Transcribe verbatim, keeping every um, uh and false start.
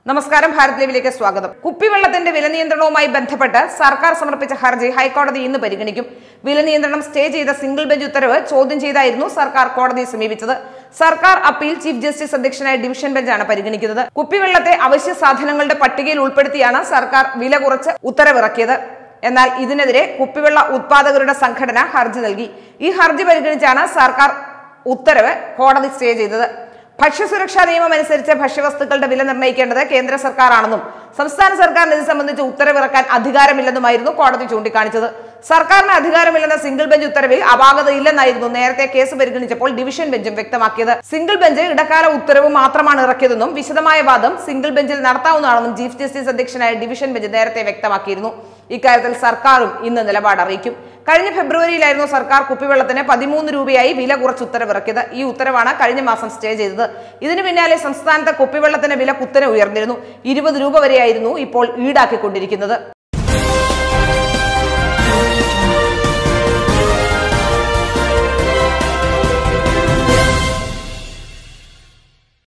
നമസ്കാരം, ഭാരത് ലൈവിലേക്ക് സ്വാഗതം. കുപ്പിവെള്ളത്തിന്റെ വില നിയന്ത്രണവുമായി ബന്ധപ്പെട്ട് സർക്കാർ സമർപ്പിച്ച ഹർജി ഹൈക്കോടതി ഇന്ന് പരിഗണിക്കും. വില നിയന്ത്രണം സ്റ്റേ ചെയ്ത സിംഗിൾ ബെഞ്ച് ഉത്തരവ് ചോദ്യം ചെയ്തായിരുന്നു സർക്കാർ കോടതിയെ സമീപിച്ചത്. സർക്കാർ അപ്പീൽ ചീഫ് ജസ്റ്റിസ് അധ്യക്ഷനായ ഡിവിഷൻ ബെഞ്ചാണ് പരിഗണിക്കുന്നത്. കുപ്പിവെള്ളത്തെ അവശ്യ സാധനങ്ങളുടെ പട്ടികയിൽ ഉൾപ്പെടുത്തിയാണ് സർക്കാർ വില കുറച്ച് ഉത്തരവിറക്കിയത്. എന്നാൽ ഇതിനെതിരെ കുപ്പിവെള്ള ഉത്പാദകരുടെ സംഘടന ഹർജി നൽകി. ഈ ഹർജി പരിഗണിച്ചാണ് സർക്കാർ ഉത്തരവ് കോടതി സ്റ്റേ ചെയ്തത്. ഭക്ഷ്യസുരക്ഷാ നിയമം അനുസരിച്ച് ഭക്ഷ്യവസ്തുക്കളുടെ വില നിർണ്ണയിക്കേണ്ടത് കേന്ദ്ര സർക്കാരാണെന്നും സംസ്ഥാന സർക്കാരിന് ഇത് സംബന്ധിച്ച് ഉത്തരവിറക്കാൻ അധികാരമില്ലെന്നുമായിരുന്നു കോടതി ചൂണ്ടിക്കാണിച്ചത്. സർക്കാരിന് അധികാരമില്ലെന്ന സിംഗിൾ ബെഞ്ച് ഉത്തരവിൽ അപാകതയില്ലെന്നായിരുന്നു നേരത്തെ കേസ് പരിഗണിച്ചപ്പോൾ ഡിവിഷൻ ബെഞ്ചും വ്യക്തമാക്കിയത്. സിംഗിൾ ബെഞ്ച് ഇടക്കാല ഉത്തരവ് മാത്രമാണ് ഇറക്കിയതെന്നും വിശദമായ വാദം സിംഗിൾ ബെഞ്ചിൽ നടത്താവുന്നതാണെന്നും ചീഫ് ജസ്റ്റിസ് അധ്യക്ഷനായ ഡിവിഷൻ ബെഞ്ച് നേരത്തെ വ്യക്തമാക്കിയിരുന്നു. ഇക്കാര്യത്തിൽ സർക്കാരും ഇന്ന് നിലപാട് അറിയിക്കും. കഴിഞ്ഞ ഫെബ്രുവരിയിലായിരുന്നു സർക്കാർ കുപ്പിവെള്ളത്തിന് പതിമൂന്ന് രൂപയായി വില കുറച്ച് ഉത്തരവിറക്കിയത്. ഈ ഉത്തരവാണ് കഴിഞ്ഞ മാസം സ്റ്റേ ചെയ്തത്. ഇതിനു പിന്നാലെ സംസ്ഥാനത്ത് കുപ്പിവെള്ളത്തിന് വില കുത്തനെ ഉയർന്നിരുന്നു. ഇരുപത് രൂപ വരെയായിരുന്നു ഇപ്പോൾ ഈടാക്കിക്കൊണ്ടിരിക്കുന്നത്.